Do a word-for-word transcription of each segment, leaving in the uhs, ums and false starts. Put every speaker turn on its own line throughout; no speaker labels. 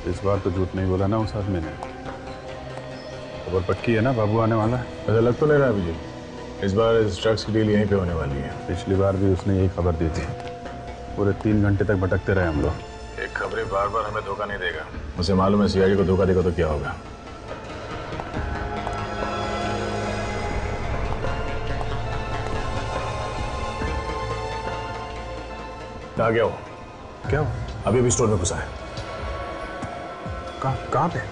इस बार तो झूठ नहीं बोला ना उस आदमी ने। खबर पक्की है ना, बाबू आने वाला है।
ऐसा लग तो ले रहा है अभिजीत, इस बार इस ड्रग्स की डील यहीं पे होने वाली है।
पिछली बार भी उसने यही खबर दी थी। पूरे तीन घंटे तक भटकते रहे हम लोग।
एक खबरी बार बार हमें धोखा नहीं देगा। उसे मालूम है सीआईडी को धोखा देगा तो क्या होगा। कहाँ गया हो?
क्या हो?
अभी भी स्टोर में घुसा है।
कहाँ कहाँ पे?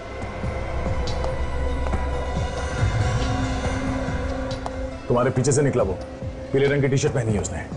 तुम्हारे पीछे से निकला वो, पीले रंग की टी शर्ट पहनी है उसने।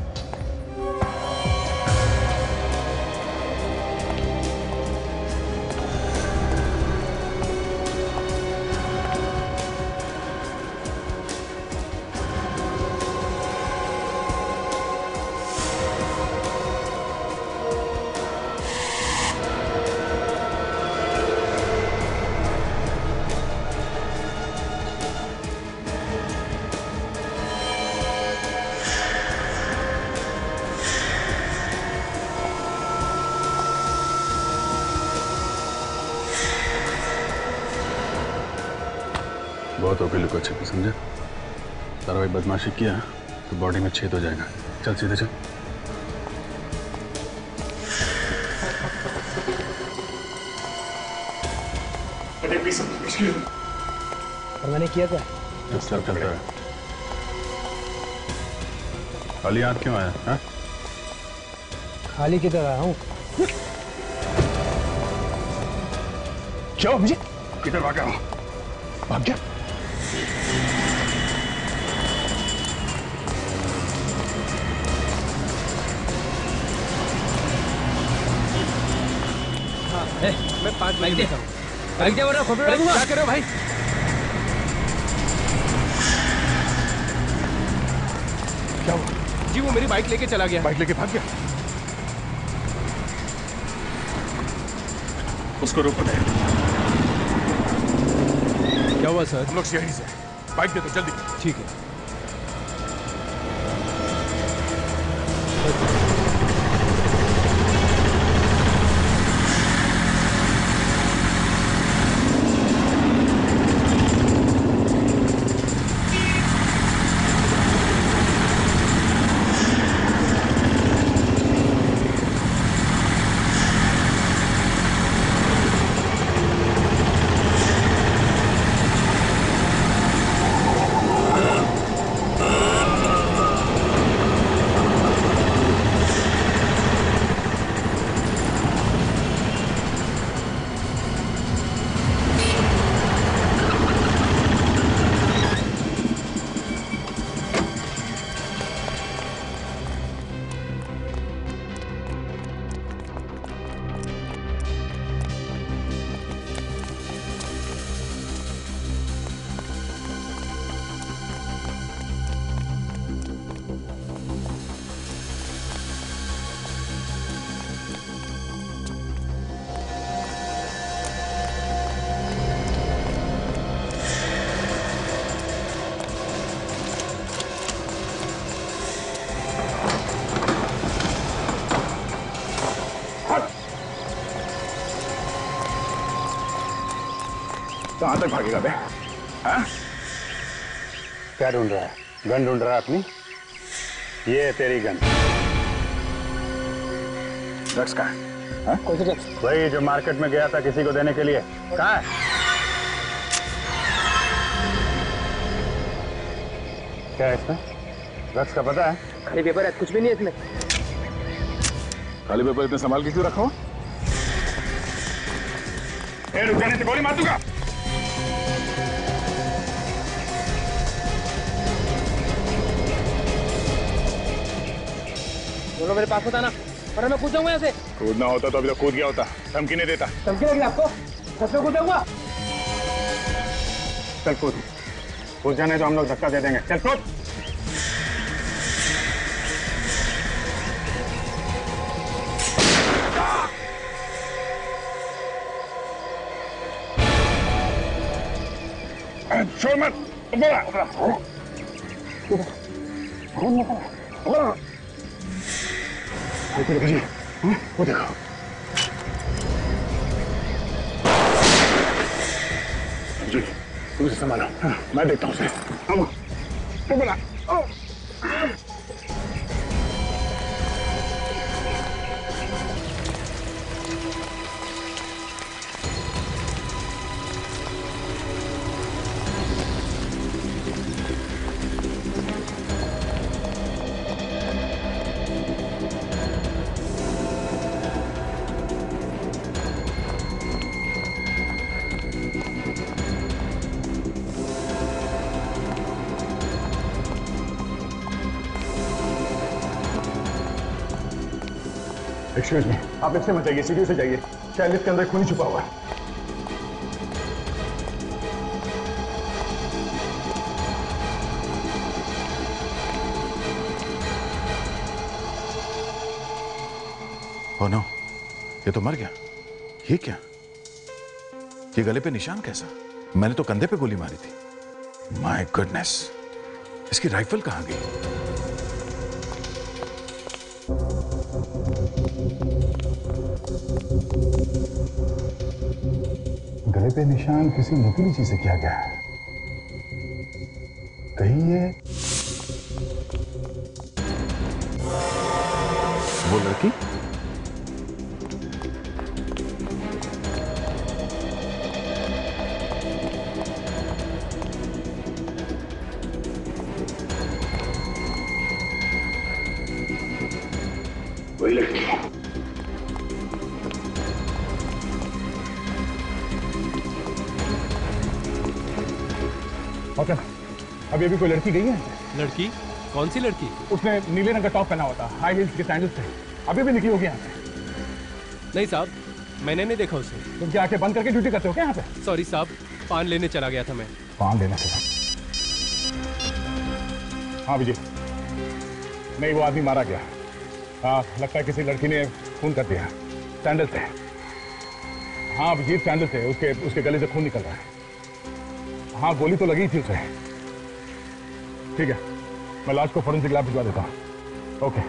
बहुत हो गई लुको छिपी, समझे? तारा भाई बदमाशी किया तो बॉडी में छेद हो जाएगा। चल सीधे चल।
और मैंने किया क्या?
डिस्टर्ब चल रहा है। खाली हाथ क्यों आया? हा?
खाली किधर आया हूँ?
क्या मुझे किधर भागा? भाग गया?
ए, मैं पाँच बाइक देता हूँ। बाइक दे वरना खोपड़ी उड़ा दूंगा। क्या कर रहे हो भाई?
क्या हुआ?
जी वो मेरी बाइक लेके चला गया।
बाइक लेके भाग गया? उसको रोको दे।
क्या हुआ सर?
हम लोग सीआईडी से। बाइक दे दो जल्दी।
ठीक है।
कहाँ तक भागेगा बे? हाँ? क्या ढूंढ रहा है? गन ढूंढ रहा है अपनी? ये है तेरी गन। ड्रग्स कहाँ है?
कौन सा ड्रग्स?
वही जो मार्केट में गया था किसी को देने के लिए। कहाँ है? क्या है इसमें? ड्रग्स का पता है?
खाली पेपर है, कुछ भी नहीं है इसमें।
खाली पेपर इतने संभाल के क्यों रखा हो? ए, रुक जाने से गोली मार दूंगा।
बोलो मेरे पास होता ना, पर मैं कूद जाऊंगा यहाँ से।
कूदना होता तो अभी तक कूद गया होता। धमकी नहीं देता।
धमकी लगी आपको? सच में कूद जाऊंगा?
चल कूद। कूद जाने तो हम लोग धक्का दे देंगे। चल कूद। छोड़ मत। बोला बोला बोला। देखो जी, वो देखो। तुम उसे संभालो। हाँ, मैं देखता हूँ उसे। आओ, वो बोला। आओ। एक्सक्यूज मी, आप लिफ्ट से मत जाइए, सीढ़ियों से जाइए। शायद लिफ्ट के अंदर खूनी छुपा हुआ है।
ओह नो, ये तो मर गया। ये क्या? ये गले पे निशान कैसा? मैंने तो कंधे पे गोली मारी थी। माय गुडनेस, इसकी राइफल कहां गई?
गले पे निशान किसी नुकीली चीज से किया गया है। कहीं ये
वो लड़की?
वही लड़की। ओके, अभी अभी कोई लड़की गई है?
लड़की? कौन सी लड़की?
उसने नीले रंग का टॉप पहना हुआ था, हाई हील्स के सैंडल्स थे। अभी भी निकली होगी यहाँ से।
नहीं साहब, मैंने नहीं देखा उसे।
तुम क्या आंखें बंद करके ड्यूटी करते हो क्या यहाँ पे?
सॉरी साहब, पान लेने चला गया था मैं।
पान लेना चला? हाँ विजय, नहीं वो आदमी मारा गया। हाँ, लगता है किसी लड़की ने खून कर दिया। सैंडल थे। हाँ अभिजीत सैंडल थे, उसके उसके गले से खून निकल रहा है। हाँ गोली तो लगी थी उसे। ठीक है, मैं लाश को फोरेंसिक लैब भिजवा देता हूँ। ओके।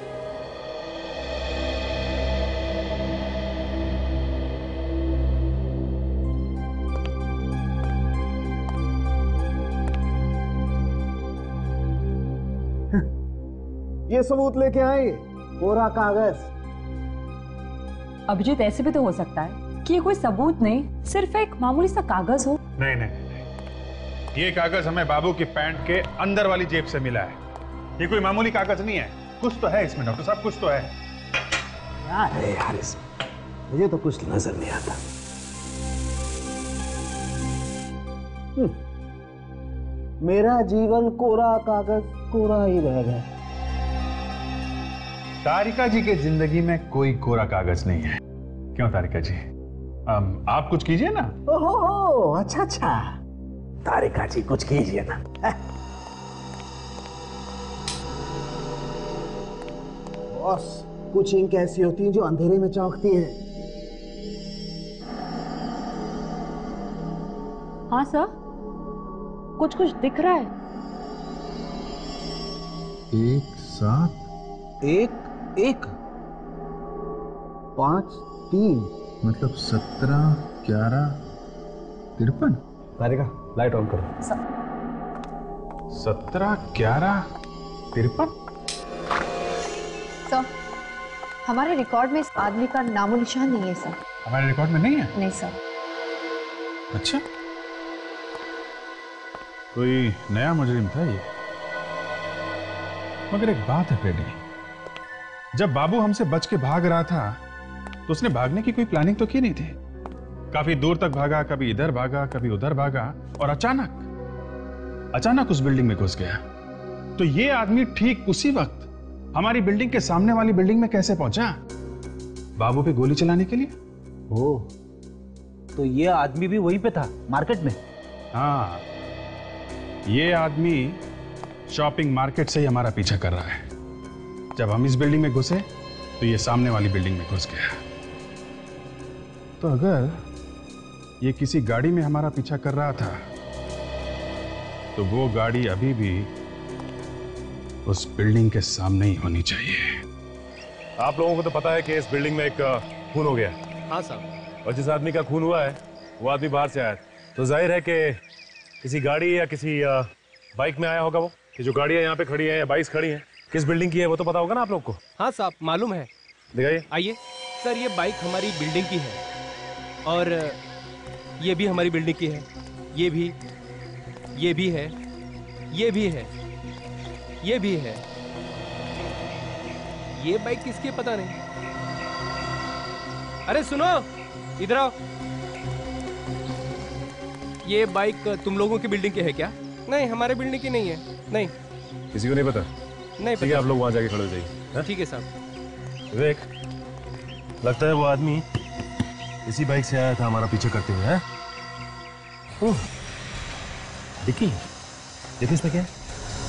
ये सबूत लेके आए, कोरा कागज।
अभिजीत, ऐसे भी तो हो सकता है कि ये कोई सबूत नहीं, सिर्फ एक मामूली सा कागज हो।
नहीं नहीं नहीं, ये कागज हमें बाबू की पैंट के अंदर वाली जेब से मिला है। ये कोई मामूली कागज नहीं है, कुछ तो है इसमें डॉक्टर साहब, कुछ तो है।
क्या है यार इसमें? मुझे तो कुछ नजर नहीं आता। मेरा जीवन कोरा कागज कोरा ही रह गया।
तारिका जी की जिंदगी में कोई कोरा कागज नहीं है। क्यों तारिका जी, आम, आप कुछ कीजिए ना।
ओहो हो, अच्छा अच्छा, तारिका जी कुछ कीजिए ना। बॉस, कुछ इंक ऐसी होती हैं जो अंधेरे में चौंकती हैं।
हाँ सर, कुछ कुछ दिख रहा है।
एक सात
एक एक पांच तीन
मतलब सत्रह ग्यारह तिरपन।
तारिका लाइट ऑन करो।
सत्रह ग्यारह तिरपन।
सर, हमारे रिकॉर्ड में इस आदमी का नामो निशान नहीं है सर।
हमारे रिकॉर्ड में नहीं है?
नहीं सर।
अच्छा, कोई नया मुजरिम था ये। मगर एक बात है फ्रेडी, जब बाबू हमसे बच के भाग रहा था तो उसने भागने की कोई प्लानिंग तो की नहीं थी। काफी दूर तक भागा, कभी इधर भागा, कभी उधर भागा, और अचानक अचानक उस बिल्डिंग में घुस गया। तो ये आदमी ठीक उसी वक्त हमारी बिल्डिंग के सामने वाली बिल्डिंग में कैसे पहुंचा? बाबू पे गोली चलाने के लिए।
ओ, तो ये आदमी भी वहीं पे था, मार्केट में?
हाँ, ये आदमी शॉपिंग मार्केट से ही हमारा पीछा कर रहा है। जब हम इस बिल्डिंग में घुसे तो ये सामने वाली बिल्डिंग में घुस गया। तो अगर ये किसी गाड़ी में हमारा पीछा कर रहा था तो वो गाड़ी अभी भी उस बिल्डिंग के सामने ही होनी चाहिए।
आप लोगों को तो पता है कि इस बिल्डिंग में एक खून हो गया।
हाँ साहब।
और जिस आदमी का खून हुआ है वो आदमी बाहर से आया है, तो जाहिर है कि किसी गाड़ी या किसी बाइक में आया होगा वो? ये जो गाड़ियाँ यहाँ पे खड़ी हैं या बाइक्स खड़ी हैं, किस बिल्डिंग की है वो तो पता होगा ना आप लोग को?
हाँ साहब, मालूम है।
दिखाइए।
आइए सर, ये बाइक हमारी बिल्डिंग की है और ये भी हमारी बिल्डिंग की है। ये भी, ये भी है, ये भी है, ये भी है। ये बाइक किसकी है पता नहीं। अरे सुनो, इधर आओ। ये बाइक तुम लोगों की बिल्डिंग की है क्या? नहीं, हमारे बिल्डिंग की नहीं है। नहीं,
किसी को नहीं पता?
नहीं
ठीक है, आप लोग वहां जाके खड़े हो जाइए।
ठीक है साहब।
विवेक, लगता है वो आदमी इसी बाइक से आया था हमारा पीछे करते हुए। हैं? ओह, डिक्की देखो इसमें क्या है।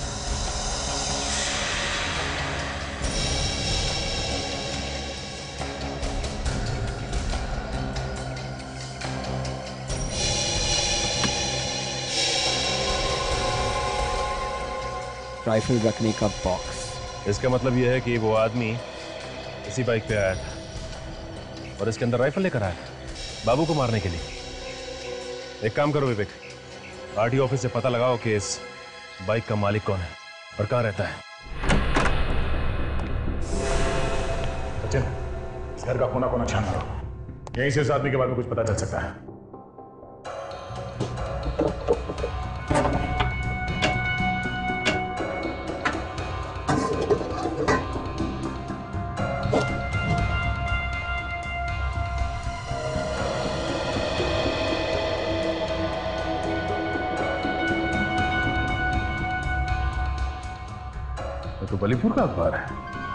राइफल रखने का बॉक्स।
इसका मतलब यह है कि वो आदमी इसी बाइक पे आया था और इसके अंदर राइफल लेकर आया था बाबू को मारने के लिए। एक काम करो विवेक, आरटीओ ऑफिस से पता लगाओ कि इस बाइक का मालिक कौन है और कहाँ रहता है।
सचिन, इस घर का कोना कोना छान मारो, यहीं से इस आदमी के बारे में कुछ पता चल सकता है। तो बलीपुर का अखबार है,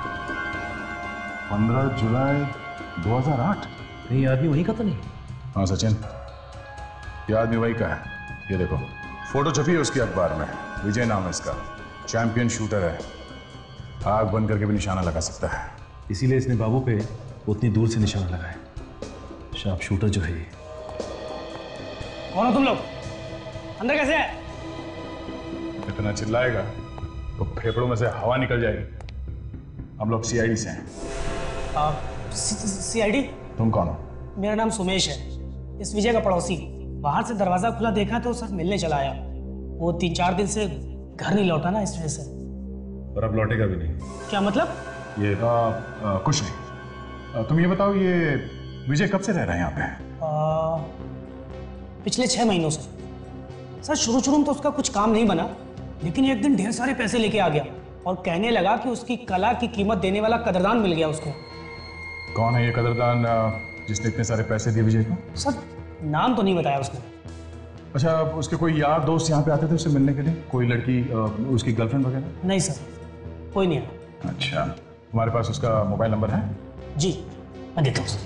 पंद्रह जुलाई दो हज़ार आठ।
नहीं, आदमी वहीं का तो नहीं?
हाँ सचिन, ये आदमी वही का है। ये देखो, फोटो छपी है उसकी अखबार में। विजय नाम है इसका, चैंपियन शूटर है, आग बंद करके भी निशाना लगा सकता है।
इसीलिए इसने बाबू पे उतनी दूर से निशाना लगाया। शार्प शूटर जो है ये।
कौन हो तुम लोग? अंदर कैसे है?
इतना चिल्लाएगा तो फेफड़ों में से हवा निकल जाएगी। हम लोग सीआईडी से हैं।
सीआईडी?
तुम कौन हो?
मेरा नाम सुमेश है, इस विजय का पड़ोसी। बाहर से दरवाजा खुला देखा तो सर मिलने चला आया। वो तीन चार दिन से घर नहीं लौटा ना, इस वजह से।
और अब लौटेगा भी नहीं?
क्या मतलब?
ये आ, आ, कुछ नहीं। आ, तुम ये बताओ, ये विजय कब से रह रहा है यहाँ पे?
आ, पिछले छह महीनों से। सर शुरू शुरू में तो उसका कुछ काम नहीं बना, लेकिन एक दिन ढेर सारे पैसे लेके आ गया और कहने लगा कि उसकी कला की कीमत देने वाला कदरदान मिल गया उसको।
कौन है ये कदरदान जिसने इतने सारे पैसे दिए विजय को?
सर नाम तो नहीं बताया उसने।
अच्छा, उसके कोई यार दोस्त यहाँ पे आते थे उससे मिलने के लिए? कोई लड़की, उसकी गर्लफ्रेंड वगैरह?
नहीं सर, कोई नहीं आया।
अच्छा, तुम्हारे पास उसका मोबाइल नंबर है?
जी, मैं देता हूँ।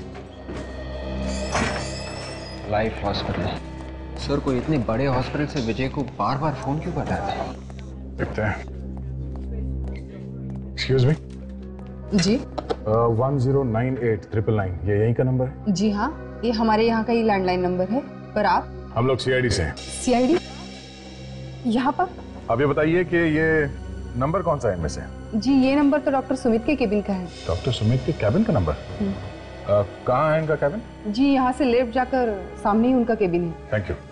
Life hospital. सर, कोई इतने बड़े हॉस्पिटल से विजय को बार बार फोन क्यों कर रहा था?
देखते हैं। Excuse me.
जी।
One zero nine eight triple nine, ये यहीं का नंबर है?
जी हाँ, ये हमारे यहाँ का ही लैंडलाइन नंबर है। पर आप?
हम लोग सीआईडी से हैं।
सीआईडी? यहाँ पर?
अब ये बताइए कि ये नंबर कौन सा है इनमें से?
जी, ये नंबर तो डॉक्टर सुमित के केबिन का है।
डॉक्टर सुमित के कैबिन का नंबर? कहाँ है इनका कैबिन?
जी, यहाँ से लेफ्ट जाकर सामने ही उनका केबिन है।
Thank you.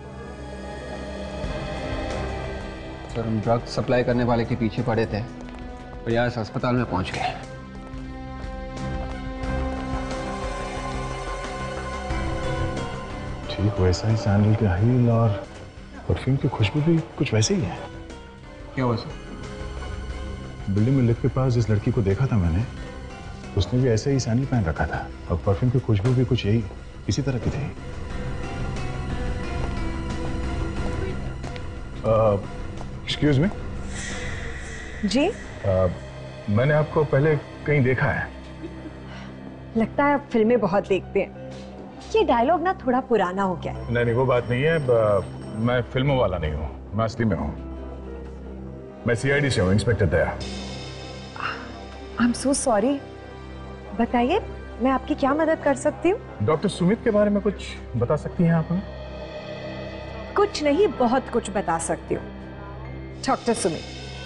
सर, हम ड्रग सप्लाई करने वाले के पीछे पड़े थे और यहाँ इस अस्पताल में पहुंच गए।
ठीक वैसा ही सैंडल के हील और परफ्यूम की खुशबू भी कुछ वैसे ही है।
क्या हुआ सर?
बिल्डिंग में लिफ्ट के पास जिस लड़की को देखा था मैंने, उसने भी ऐसे ही सैंडल पहन रखा था और परफ्यूम की खुशबू भी कुछ यही इसी तरह की थी। Excuse me.
जी?
uh, मैंने आपको पहले कहीं देखा है।
लगता है आप फिल्में बहुत देखते हैं। ये डायलॉग ना थोड़ा पुराना हो गया है।
नहीं नहीं, वो बात नहीं है। ब, मैं फिल्मों वाला नहीं हूँ, मैं असली में हूँ। मैं सीआईडी से हूँ, inspector Daya.
I am so sorry. बताइए, मैं आपकी क्या मदद कर सकती हूँ?
डॉक्टर सुमित के बारे में कुछ बता सकती हैं आप हमें?
कुछ नहीं, बहुत कुछ बता सकती हूँ। डॉक्टर सुमित।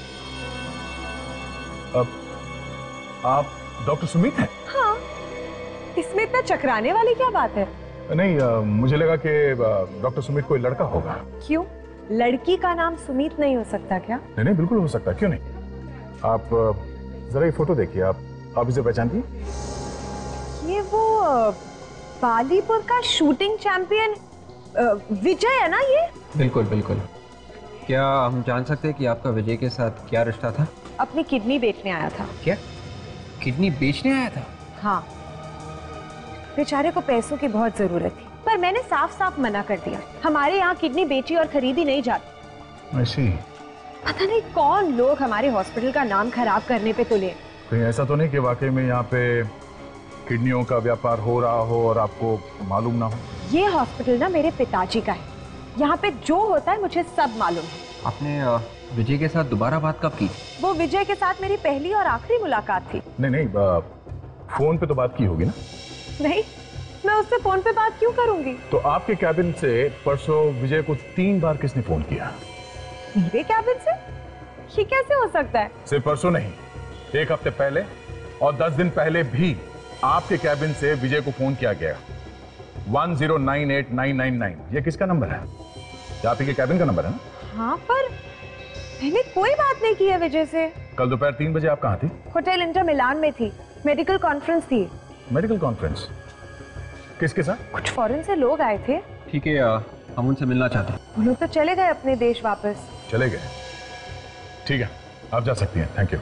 अब आप डॉक्टर सुमित हैं?
हाँ, इसमें इतना चकराने वाली क्या बात है?
नहीं, आ, मुझे लगा कि डॉक्टर सुमित कोई लड़का होगा।
क्यों? लड़की का नाम सुमित नहीं हो सकता क्या?
नहीं नहीं बिल्कुल हो सकता, क्यों नहीं। आप जरा ये फोटो देखिए, आप आप इसे पहचानती?
ये वो बालीपुर का शूटिंग चैंपियन विजय है ना ये?
बिल्कुल बिल्कुल। क्या हम जान सकते हैं कि आपका विजय के साथ क्या रिश्ता था?
अपनी किडनी बेचने आया था।
क्या किडनी बेचने आया था?
हाँ, बेचारे को पैसों की बहुत जरूरत थी, पर मैंने साफ साफ मना कर दिया। हमारे यहाँ किडनी बेची और खरीदी नहीं जाती।
ऐसी
पता नहीं कौन लोग हमारे हॉस्पिटल का नाम खराब करने पे तुले।
कहीं ऐसा तो नहीं कि वाकई में यहाँ पे किडनियों का व्यापार हो रहा हो और आपको मालूम ना हो?
ये हॉस्पिटल ना मेरे पिताजी का है, यहाँ पे जो होता है मुझे सब मालूम है।
आपने विजय के साथ दोबारा बात कब की?
वो विजय के साथ मेरी पहली और आखिरी मुलाकात थी।
नहीं नहीं, फोन पे तो बात की होगी ना?
नहीं, मैं उससे फोन पे बात क्यों करूंगी?
तो आपके कैबिन से परसों विजय को तीन बार किसने फोन किया?
मेरे कैबिन से? ये कैसे हो सकता है?
सिर्फ परसों नहीं, एक हफ्ते पहले और दस दिन पहले भी आपके कैबिन से विजय को फोन किया गया। One zero nine eight nine nine nine, ये किसका नंबर है? ये आप ही के कैबिन का नंबर है ना?
हाँ, पर मैंने कोई बात नहीं की है विजय से।
कल दोपहर तीन बजे आप कहाँ थी?
होटल इंटर मिलान में थी, मेडिकल कॉन्फ्रेंस थी।
Medical conference? किसके साथ?
कुछ फॉरेन से लोग आए थे।
ठीक है, हम उनसे मिलना चाहते हैं।
वो लोग तो चले गए अपने देश वापस।
चले गए? ठीक है, आप जा सकती हैं, थैंक यू।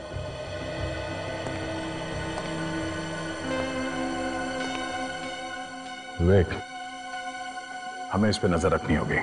विवेक, हमें इस पे नजर रखनी होगी।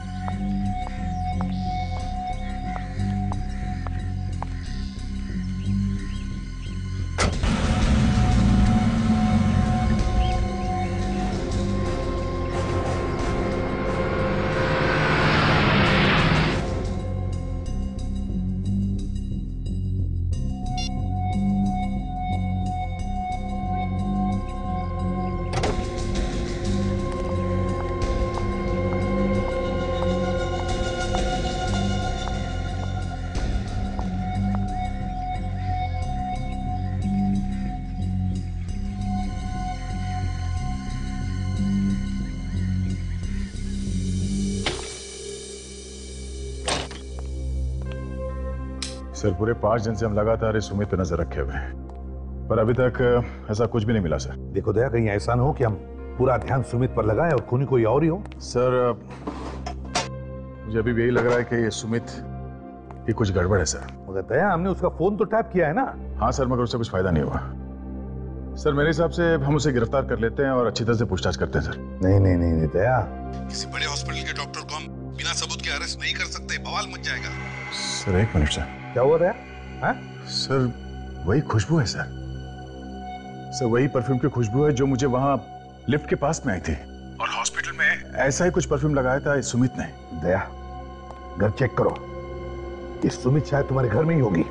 सर, पूरे पांच दिन से हम लगातार इस सुमित पे नजर रखे हुए हैं, पर अभी तक ऐसा कुछ भी नहीं मिला सर।
देखो दया, कहीं ऐसा ना हो कि हम पूरा ध्यान सुमित पर लगाएं और खूनी कोई और ही हो।
सर, मुझे अभी भी यही लग रहा है कि ये सुमित की कुछ गड़बड़ है सर।
मगर दया, हमने उसका फोन तो टैप किया है ना?
हाँ सर, मगर उससे कुछ फायदा नहीं हुआ। सर, मेरे हिसाब से हम उसे गिरफ्तार कर लेते हैं और अच्छी तरह से पूछताछ करते हैं सर।
नहीं नहीं नहीं, नहीं दया,
किसी बड़े हॉस्पिटल के डॉक्टर को हम बिना सबूत के अरेस्ट नहीं कर सकते, बवाल मच जाएगा।
सर एक मिनट सर।
क्या हुआ दया? हाँ?
सर, वही खुशबू है सर। सर, वही परफ्यूम की खुशबू है जो मुझे वहां लिफ्ट के पास में आई थी, और हॉस्पिटल में ऐसा ही कुछ परफ्यूम लगाया था इस सुमित ने।
दया, घर चेक करो, इस सुमित शायद तुम्हारे घर में ही होगी।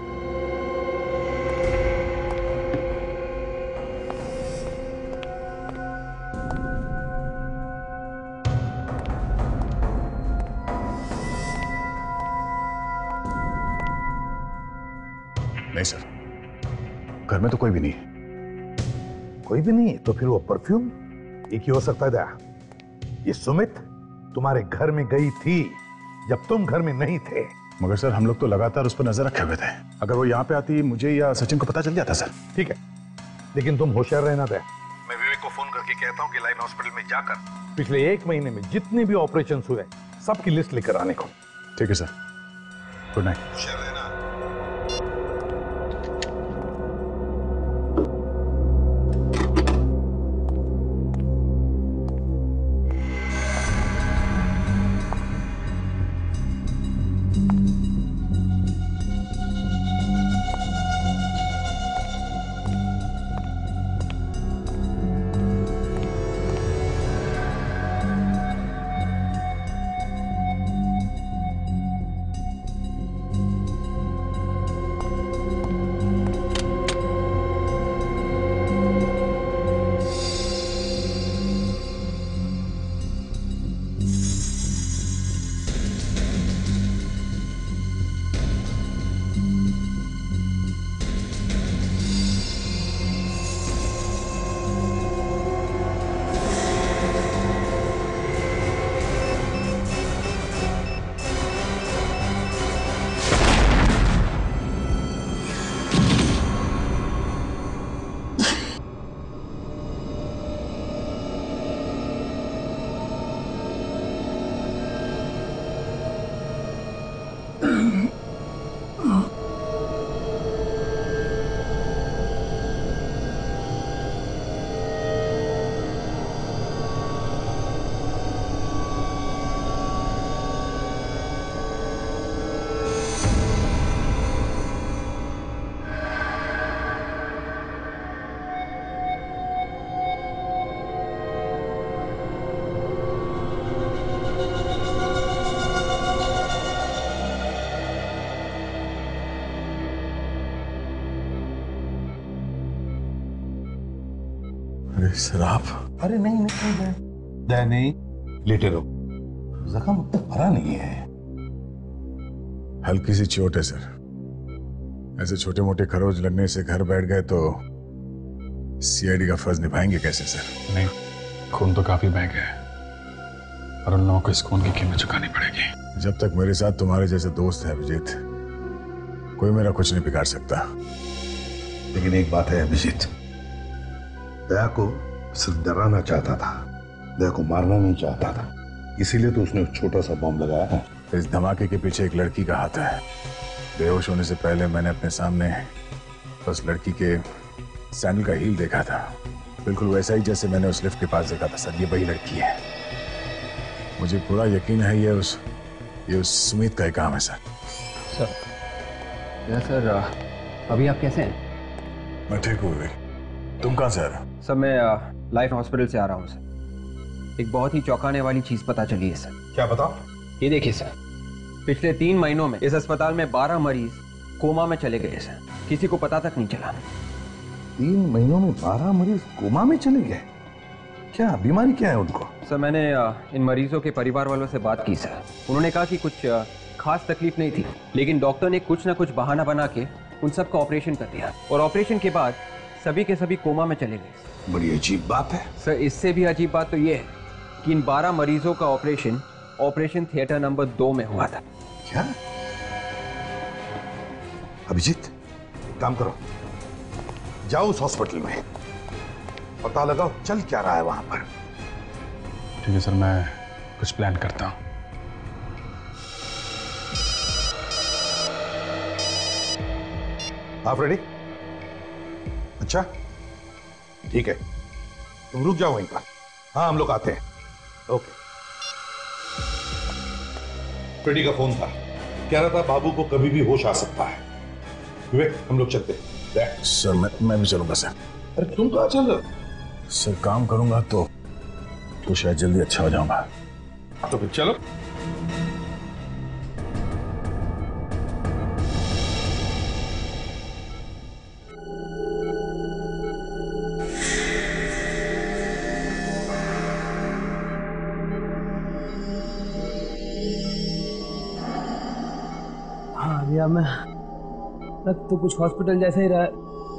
नहीं सर, घर में तो कोई भी नहीं है।
कोई भी नहीं? तो फिर वो परफ्यूम एक ही हो सकता है दया। ये सुमित तुम्हारे घर में गई थी जब तुम घर में नहीं थे।
मगर सर, हम लोग तो लगातार उस पर नजर रखे हुए थे। अगर वो यहाँ पे आती, मुझे या सचिन को पता चल जाता सर।
ठीक है, लेकिन तुम होशियार रहना दया। मैं विवेक को फोन करके कहता हूँ कि लाइन हॉस्पिटल में जाकर पिछले एक महीने में जितने भी ऑपरेशन हुए सबकी लिस्ट लेकर आने को।
ठीक है सर, गुड नाइट।
होशियार रहना।
शराब?
अरे नहीं नहीं दया, दया नहीं, लेटे रहो, जख्म उतना भरा नहीं है।
हल्की सी चोट है सर। ऐसे छोटे मोटे खरोच लगने से घर बैठ गए तो सीआईडी का फर्ज निभाएंगे कैसे सर?
नहीं, खून तो काफी बह गया है और उन लोगों को इस खून की कीमत चुकानी पड़ेगी।
जब तक मेरे साथ तुम्हारे जैसे दोस्त है अभिजीत, कोई मेरा कुछ नहीं बिगाड़ सकता।
लेकिन एक बात है अभिजीत, दया को सिर्फ डराना चाहता था, दया को मारना नहीं चाहता था, इसीलिए तो उसने छोटा सा बॉम्ब लगाया है।
इस धमाके के पीछे एक लड़की का हाथ है। बेहोश होने से पहले मैंने अपने सामने उस लड़की के सैंडल का हील देखा था, बिल्कुल वैसा ही जैसे मैंने उस लिफ्ट के पास देखा था सर। ये वही लड़की है, मुझे पूरा यकीन है ये उस ये उस सुमित का ही काम है सर।
सर सर अभी आप कैसे हैं?
मैं ठीक हूँ। तुम कहाँ से आ रहे हो?
सर मैं लाइफ हॉस्पिटल से आ रहा हूँ सर। एक बहुत ही चौंकाने वाली चीज पता चली है सर।
क्या बताओ?
ये देखिए सर, पिछले तीन महीनों में इस अस्पताल में बारह मरीज कोमा में चले गए सर, किसी को पता तक नहीं चला।
तीन महीनों में बारह मरीज कोमा में चले गए? क्या बीमारी क्या है उनको?
सर मैंने इन मरीजों के परिवार वालों से बात की सर। उन्होंने कहा कि कुछ खास तकलीफ नहीं थी, लेकिन डॉक्टर ने कुछ ना कुछ बहाना बना के उन सबका ऑपरेशन कर दिया और ऑपरेशन के बाद सभी के सभी कोमा में चले गए।
बड़ी अजीब बात है
सर। इससे भी अजीब बात तो ये है कि इन बारह मरीजों का ऑपरेशन ऑपरेशन थिएटर नंबर दो में हुआ था।
क्या? अभिजीत काम करो, जाओ उस हॉस्पिटल में, पता लगाओ चल क्या रहा है वहां पर।
ठीक है सर, मैं कुछ प्लान करता हूं।
आप रेडी? अच्छा ठीक है, तुम रुक जाओ वहीं पर। हाँ हम लोग आते हैं। ओके। फ्रेडी का फोन था, कह रहा था बाबू को कभी भी होश आ सकता है। विवेक हम लोग चलते हैं।
सर मैं मैं भी चलूंगा सर।
अरे तुम कहाँ चल रहे हो?
सर काम करूंगा तो तो शायद जल्दी अच्छा हो जाऊंगा।
तो फिर चलो।
हाँ भैया, मैं लग तो कुछ हॉस्पिटल जैसे ही रहा।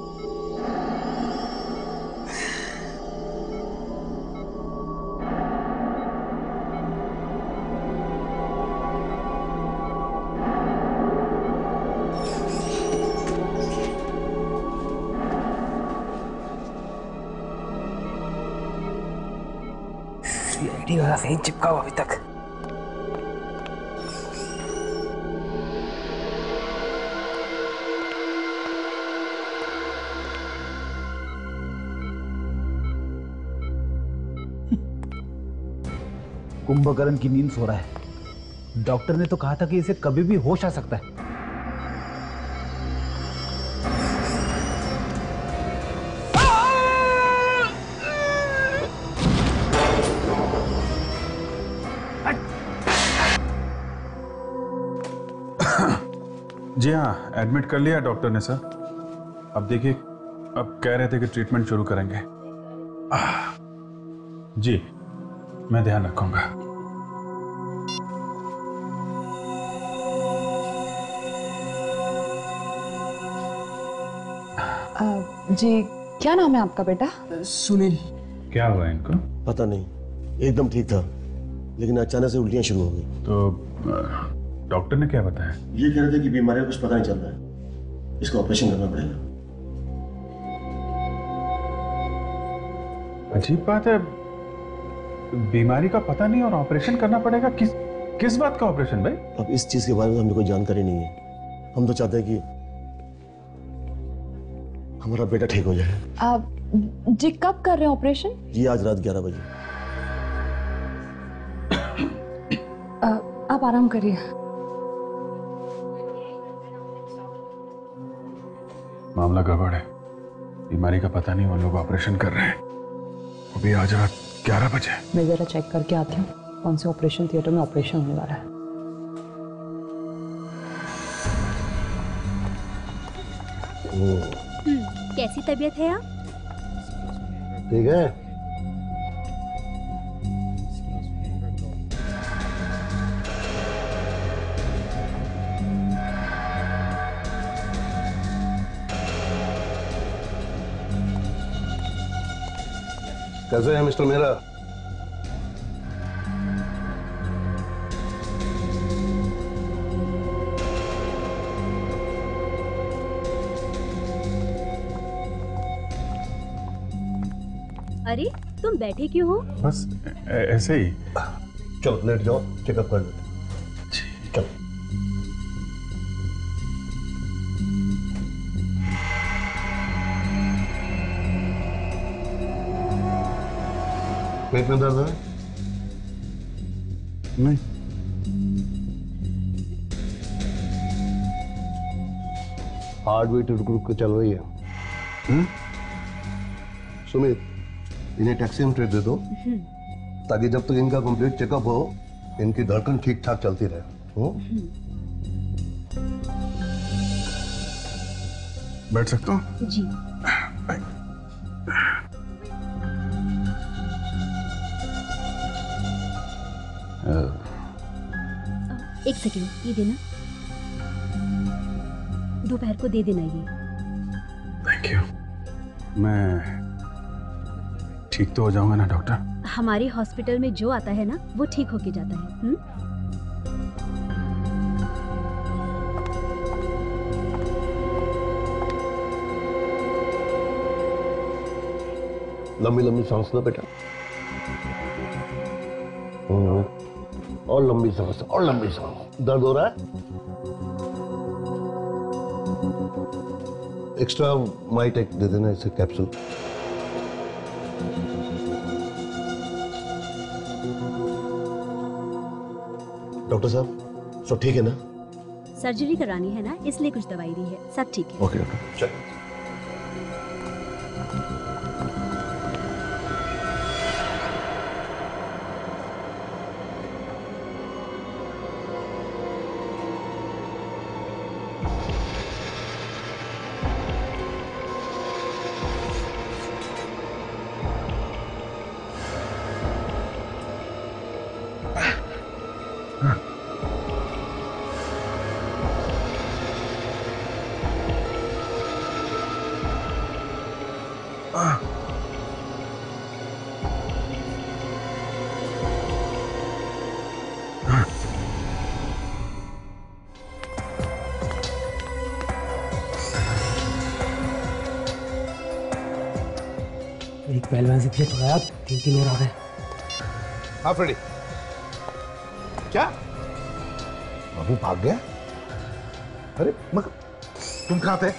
सीआईडी वाला कहीं चिपका हुआ अभी तक।
कुंभकर्ण की नींद सो रहा है। डॉक्टर ने तो कहा था कि इसे कभी भी होश आ सकता है।
जी हाँ, एडमिट कर लिया डॉक्टर ने सर। अब देखिए, अब कह रहे थे कि ट्रीटमेंट शुरू करेंगे। जी मैं ध्यान रखूंगा।
जी क्या नाम है आपका बेटा?
सुनील।
क्या हुआ इनको?
पता नहीं, एकदम ठीक था लेकिन अचानक से उल्टियां शुरू हो गई।
तो डॉक्टर ने क्या बताया?
ये कह रहे थे कि बीमारी का कुछ पता नहीं चल रहा है, इसका ऑपरेशन करना पड़ेगा।
अजीब बात है, बीमारी का पता नहीं और ऑपरेशन करना पड़ेगा। किस किस बात का ऑपरेशन भाई?
अब इस चीज के बारे में हमें कोई जानकारी नहीं है। हम तो चाहते हैं कि हमारा बेटा ठीक हो जाए।
आप जी कब कर रहे हैं ऑपरेशन?
जी आज रात ग्यारह बजे।
आ, आप आराम करिए।
मामला गड़बड़ है, बीमारी का पता नहीं, वो लोग ऑपरेशन कर रहे हैं। अभी आज रात ग्यारह बजे।
मैं जरा चेक करके आती हूँ कौन से ऑपरेशन थिएटर में ऑपरेशन होने वाला है।
कैसी तबीयत है आप?
ठीक है। कैसे हैं मिस्टर मेहरा?
अरे तुम बैठे क्यों हो?
बस ऐसे ही।
चलो लेट जाओ, चेकअप कर लेते। चलो। पेट में दर्द है?
नहीं।
हार्ट बीट रुक रुक के चल रही है। हम्म? सुमित, इन्हें टैक्सी में ट्रेड दे दो ताकि जब तक इनका कंप्लीट चेकअप हो इनकी धड़कन ठीक ठाक चलती रहे। हो?
बैठ सकता हूँ?
जी। एक सेकेंड, ये देना, दोपहर को दे देना ये।
Thank you. मैं ठीक तो हो जाऊंगा ना डॉक्टर?
हमारे हॉस्पिटल में जो आता है ना वो ठीक होके जाता है। हुँ?
लंबी लंबी सांस लो बेटा। और लंबी सांस, और लंबी सांस। दर्द हो रहा है? एक्स्ट्रा माइटेक दे देना इसे कैप्सूल। डॉक्टर साहब सब ठीक है ना?
सर्जरी करानी है ना, इसलिए कुछ दवाई दी है, सब ठीक है।
ओके डॉक्टर, चल।
एक पहलवान से फिर पकड़ाया, तीन तीन और आ गए।
हाँ फ्रेडी, क्या बाबू भाग गया? अरे मगर तुम कहाँ थे?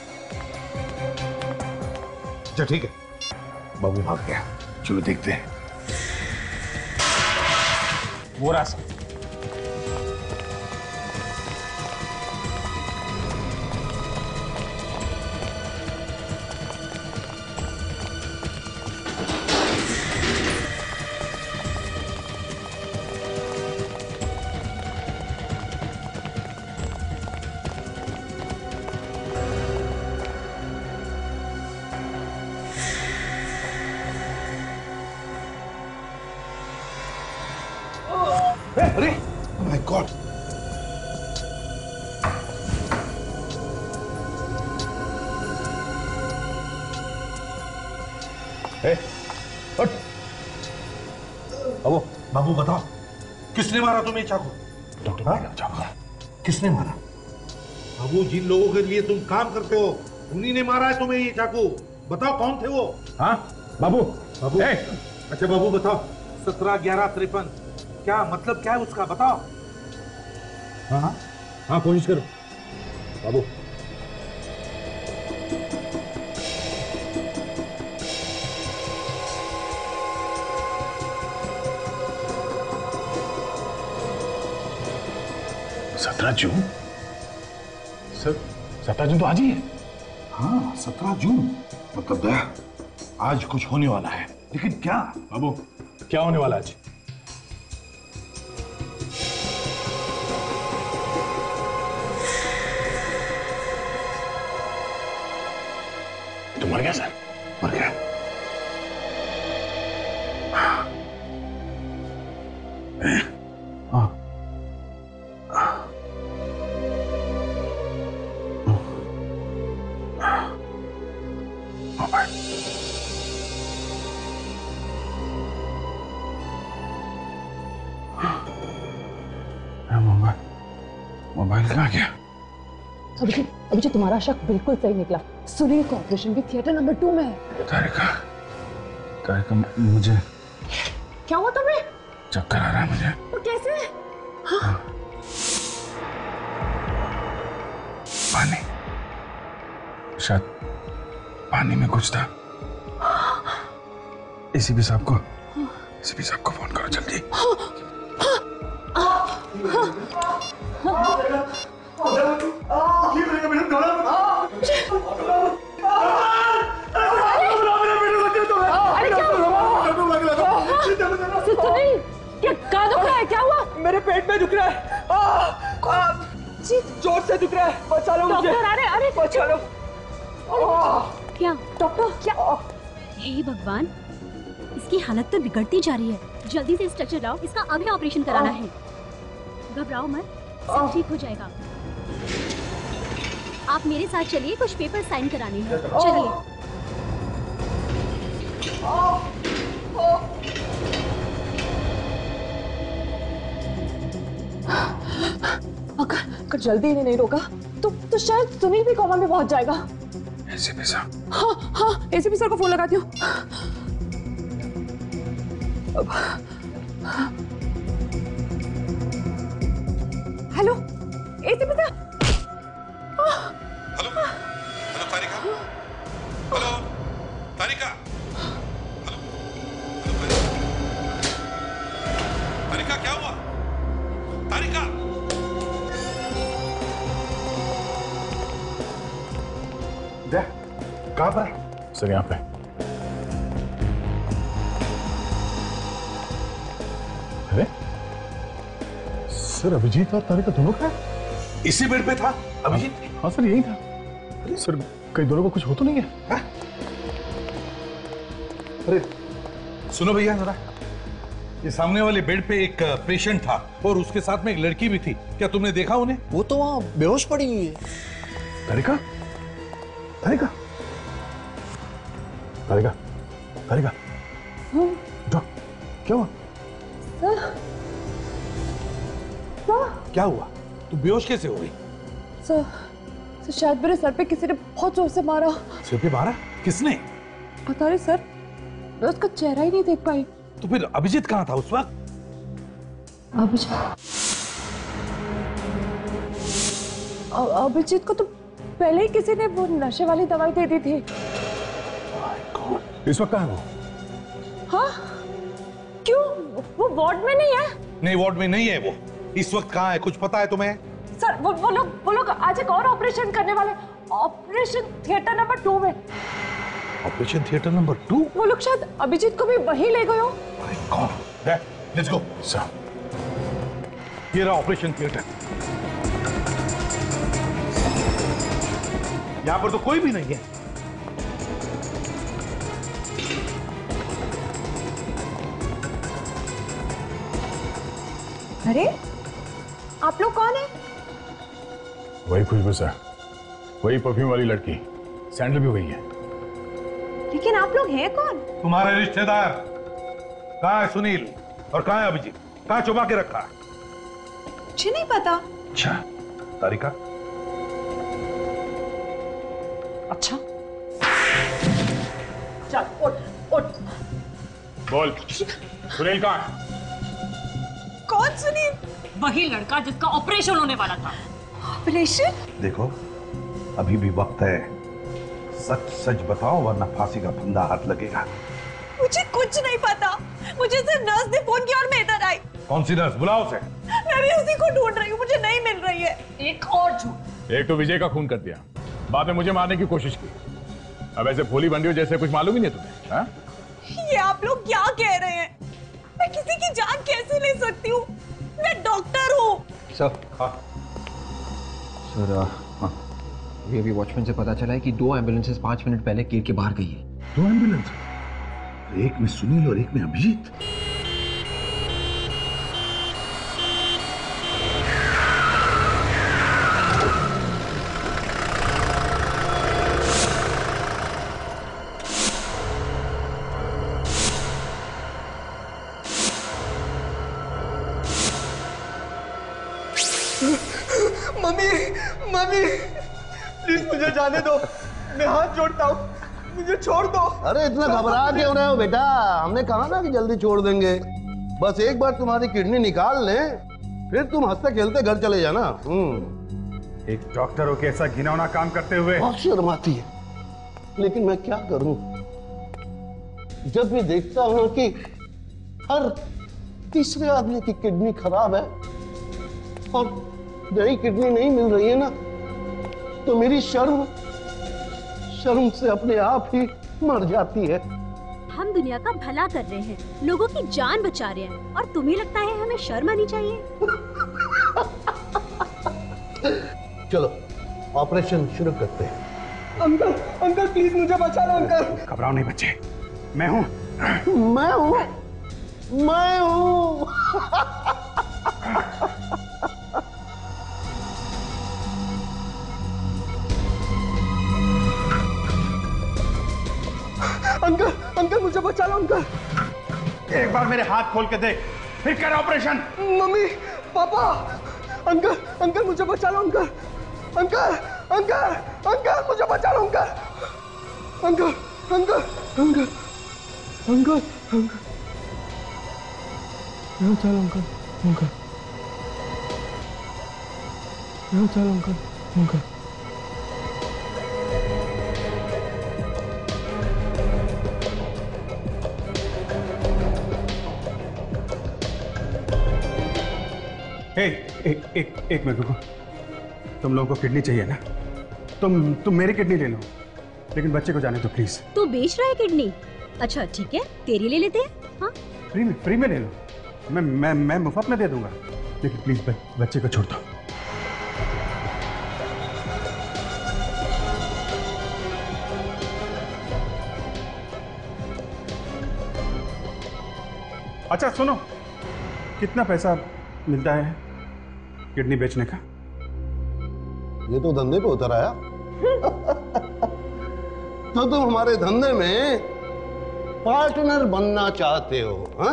अच्छा ठीक है, बाबू भाग गया। चलो देखते हैं। वो रास्ता अरे माय गॉड, बाबू बाबू बताओ किसने मारा तुम्हें चाकू? डॉक्टर चाकू किसने मारा?
बाबू जिन लोगों के लिए तुम काम करते हो उन्हीं ने मारा है तुम्हें ये चाकू। बताओ कौन थे वो?
हाँ बाबू।
बाबू अच्छा बाबू बताओ, सत्रह ग्यारह तिरपन क्या मतलब क्या है उसका बताओ।
हाँ हाँ हाँ कोशिश करो बाबू।
सत्रह जून? सर सत्रह जून तो आज ही है।
हाँ सत्रह जून मतलब दया आज कुछ होने वाला है, लेकिन क्या?
बाबू क्या होने वाला आज?
तू मर गया सर? मर गया। हाँ मोबाइल मोबाइल कहाँ गया?
अभिजीत, अभिजीत तुम्हारा शक बिल्कुल सही निकला। सुनील का ऑपरेशन भी थिएटर नंबर टू में है।
तारिका, तारिका मुझे
क्या हुआ तुम्हें?
चक्कर आ रहा है मुझे।
तो कैसे? हाँ।
पानी, शायद पानी में कुछ था। एसीपी साहब को एसीपी साहब को फोन करो जल्दी।
क्या कहाँ दुख रहा है? क्या हुआ?
मेरे पेट में दुख रहा है। आ, आ, जोर से दुख रहा है। बचा लो मुझे।
डॉक्टर, अरे अरे
बचा लो।
क्या
डॉक्टर? क्या?
हे भगवान, इसकी हालत तो बिगड़ती जा रही है। जल्दी से स्ट्रक्चर लाओ, इसका अभी ऑपरेशन कराना है। घबराओ मत, सब ठीक हो जाएगा। आप मेरे साथ चलिए, कुछ पेपर साइन कराने हैं। चलिए।
अगर अगर जल्दी इन्हें नहीं रोका तो तो शायद सुनील भी कोमा में पहुंच जाएगा।
एसीपी साहब।
हाँ हाँ एसीपी सर को फोन लगाती हूँ। Hello ACP sir.
Hello hello Tarika, hello Tarika, hello hello Tarika, क्या हुआ तारिका?
दे कहाँ पर है? सर यहाँ पे। अरे
सर अभिजीत और तारिका दोनों का
इसी बेड पे था अभिजीत?
हाँ सर यही था। अरे सर कहीं दोनों को कुछ हो तो नहीं है?
हा? अरे सुनो भैया जरा, ये सामने वाले बेड पे एक पेशेंट था और उसके साथ में एक लड़की भी थी। क्या तुमने देखा उन्हें?
वो तो वहाँ बेहोश पड़ी हुई है।
तारिका, तारिका, तारिका, तारिका, उठो, क्या हुआ?
सर, सर,
क्या हुआ? तू बेहोश कैसे हो गई?
सर, सर शायद मेरे सर पे किसी ने बहुत जोर से मारा।
सिर पे मारा? किसने?
पता नहीं सर, मैं उसका चेहरा ही नहीं देख पाई।
तो फिर अभिजीत कहाँ था उस वक्त?
अभिजीत, अभिजीत को तो पहले ही किसी ने वो नशे वाली दवाई दे दी थी।
इस वक्त कहाँ है वो?
हाँ? क्यों? वो वार्ड में नहीं है?
नहीं वार्ड में नहीं है वो। इस वक्त कहाँ है? कुछ पता है तुम्हें?
सर वो वो लोग वो लोग आज एक और ऑपरेशन करने वाले, ऑपरेशन थिएटर नंबर टू में।
Operation theatre number two?
वो लोग शायद अभिजीत को भी वहीं ले गए हो।
Let's go sir. ये रहा ऑपरेशन थिएटर। यहां पर तो कोई भी नहीं है।
अरे आप लोग कौन है?
वही खुशबू सर, वही परफ्यूम वाली लड़की, सैंडल भी वही है।
लेकिन आप लोग हैं कौन?
तुम्हारे रिश्तेदार। कहाँ है सुनील और कहाँ है अभिजीत? कहाँ छुपा के रखा है?
मुझे नहीं पता।
अच्छा तारिका?
अच्छा चल उठ उठ।
बोल सुनील कहाँ है?
कौन सुनील?
वही लड़का जिसका ऑपरेशन होने वाला था।
ऑपरेशन?
देखो अभी भी वक्त है, सच सच बताओ वरना फांसी का फंदा हाथ लगेगा।
मुझे कुछ नहीं पता, मुझे सिर्फ नर्स ने फोन किया और मैं इधर आई।
कौन सी नर्स? बुलाओ उसे।
मैं भी उसी को ढूंढ रही हूँ, मुझे नहीं मिल रही है।
एक और झूठ।
एक तो विजय का खून कर दिया, बाद में मुझे मारने की कोशिश की, अब ऐसे भोली बन रही हो जैसे कुछ मालूम ही नहीं तुम्हें। हाँ?
ये आप लोग क्या कह रहे हैं? मैं किसी की जान कैसे ले सकती हूँ? मैं डॉक्टर हूँ।
सर हाँ सर हाँ ये अभी वॉचमैन से पता चला है कि दो एम्बुलेंसेस पांच मिनट पहले गेट के बाहर गई है।
दो एम्बुलेंस? एक में सुनील और एक में अभिजीत।
मम्मी मम्मी प्लीज मुझे जाने दो, मैं हाथ जोड़ता हूँ, मुझे छोड़ दो।
अरे इतना घबरा क्यों रहे हो बेटा? हमने कहा ना कि जल्दी छोड़ देंगे। बस एक बार तुम्हारी किडनी निकाल लें, फिर तुम हंसते खेलते घर चले जाना। हम्म।
एक डॉक्टर हो के ऐसा घिनौना काम करते हुए
बहुत शर्म आती है, लेकिन मैं क्या करूं? जब भी देखता हूं कि हर तीसरे आदमी की किडनी खराब है और नई किडनी नहीं मिल रही है ना, तो मेरी शर्म शर्म से अपने आप ही मर जाती है।
हम दुनिया का भला कर रहे हैं, लोगों की जान बचा रहे हैं, और तुम्हें लगता है हमें शर्म आनी चाहिए?
चलो ऑपरेशन शुरू करते हैं।
अंकल अंकल प्लीज मुझे बचा लो अंकल।
घबराओ नहीं बच्चे, मैं हूं।
मैं हूं मैं हूं
अंकल अंकल मुझे बचा लो अंकल।
एक बार मेरे हाथ खोल के देख, फिर कर operation.
Mummy papa uncle uncle मुझे बचा लो अंकल। अंकल अंकल अंकल मुझे बचा लो uncle. Uncle uncle uncle uncle uncle चलो अंकल अंकल चलो अंकल अंकल
एक एक एक एक मिनट रुको, तुम लोगों को किडनी चाहिए ना? तुम तुम मेरी किडनी ले लो, लेकिन बच्चे को जाने दो प्लीज।
तू बेच रहा है किडनी? अच्छा ठीक है, तेरी ले लेते हैं। हाँ
फ्री में फ्री में ले लो, मैं मैं मैं मुफ्त में दे दूंगा, लेकिन प्लीज बच्चे को छोड़ दो। अच्छा सुनो, कितना पैसा मिलता है किडनी बेचने का?
ये तो धंधे पे उतर आया। तो तुम हमारे धंधे में पार्टनर बनना चाहते हो? हाँ?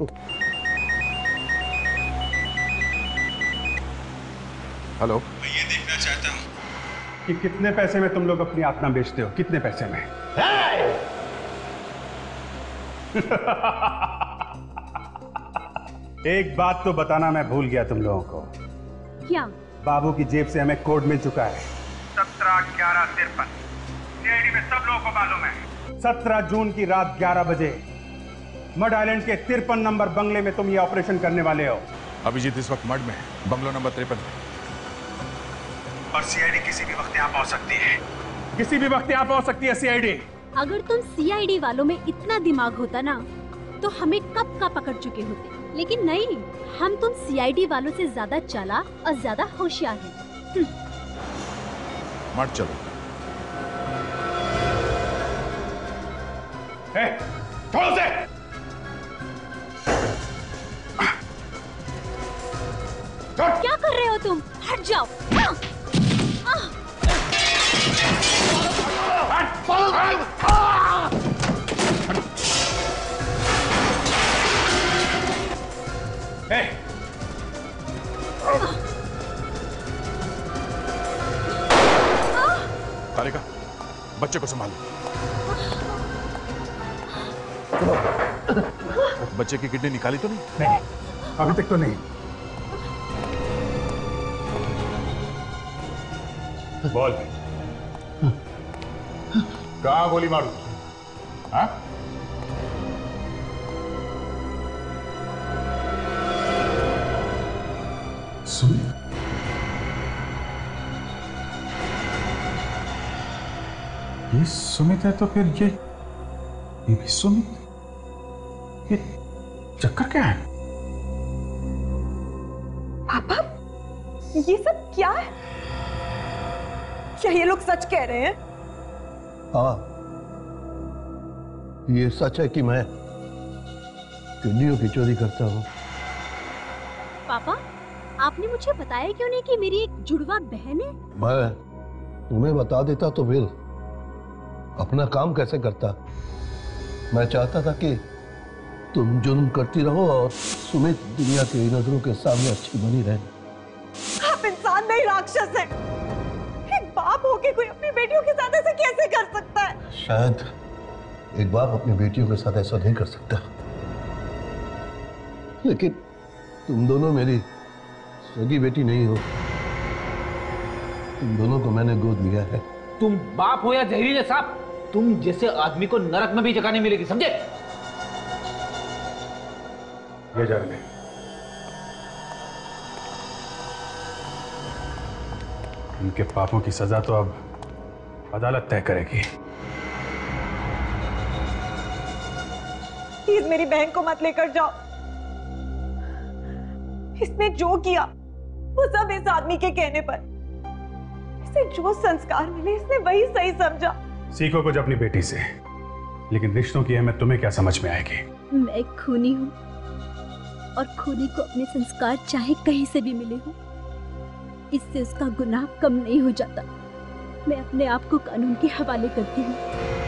हेलो,
मैं ये देखना चाहता हूँ कि कितने पैसे में तुम लोग अपनी आत्मा बेचते हो, कितने पैसे में? एक बात तो बताना मैं भूल गया तुम लोगों को।
क्या?
बाबू की जेब से हमें कोड मिल चुका है, सत्रह ग्यारह तिरपन। सीआईडी में सब लोगों को मालूम है, सत्रह जून की रात ग्यारह बजे मड आइलैंड के तिरपन नंबर बंगले में तुम ये ऑपरेशन करने वाले हो।
अभिजीत इस वक्त मड में है, बंगलो नंबर तिरपन में।
और सीआईडी किसी भी वक्त यहाँ पहुंच सकती है, किसी भी वक्त यहाँ पहुंच सकती है सीआईडी।
अगर तुम सीआईडी वालों में इतना दिमाग होता ना, तो हमें कब का पकड़ चुके होते, लेकिन नहीं, हम तुम सीआईडी वालों से ज्यादा चालाक और ज्यादा होशियार हैं।
मत चलो।
ए, छोड़ो उसे।
क्या कर रहे हो तुम? हट जाओ।
ए,
तारिका, बच्चे को संभालो। बच्चे की किडनी निकाली तो नहीं?
नहीं, अभी तक तो नहीं।
बोल, कहाँ गोली मारू? हाँ?
सुमित, ये सुमित है तो फिर ये ये भी सुमित? ये चक्कर क्या है?
पापा, ये सब क्या है? क्या ये लोग सच कह रहे हैं?
हाँ, ये सच है कि मैं किडनियों की चोरी करता हूँ।
पापा, आपने मुझे बताया क्यों नहीं कि मेरी एक जुड़वा बहन है?
मैं तुम्हें बता देता तो फिर अपना काम कैसे करता। मैं चाहता था कि तुम जुर्म करती रहो और सुमित दुनिया की नजरों के सामने अच्छी बनी रहे।
आप इंसान नहीं, राक्षस है। एक बाप होके कोई अपनी बेटियों के साथ ऐसे कैसे कर सकता है?
शायद एक बाप अपनी बेटियों के साथ ऐसा नहीं कर सकता, लेकिन तुम दोनों मेरी सगी बेटी नहीं हो। तुम दोनों को मैंने गोद लिया है।
तुम बाप हो या जहरीले सांप, तुम जैसे आदमी को नरक में भी जगह नहीं मिलेगी, समझे?
ये जा रहे। इनके पापों की सजा तो अब अदालत तय करेगी।
प्लीज मेरी बहन को मत लेकर जाओ। इसने जो किया वो सब इस आदमी के कहने पर। इसे जो संस्कार मिले इसने वही सही समझा।
सीखो कुछ अपनी बेटी से, लेकिन रिश्तों की अहमियत तुम्हें क्या समझ में आएगी?
मैं एक खूनी हूँ और खूनी को अपने संस्कार चाहे कहीं से भी मिले हो, इससे उसका गुनाह कम नहीं हो जाता। मैं अपने आप को कानून के हवाले करती हूँ।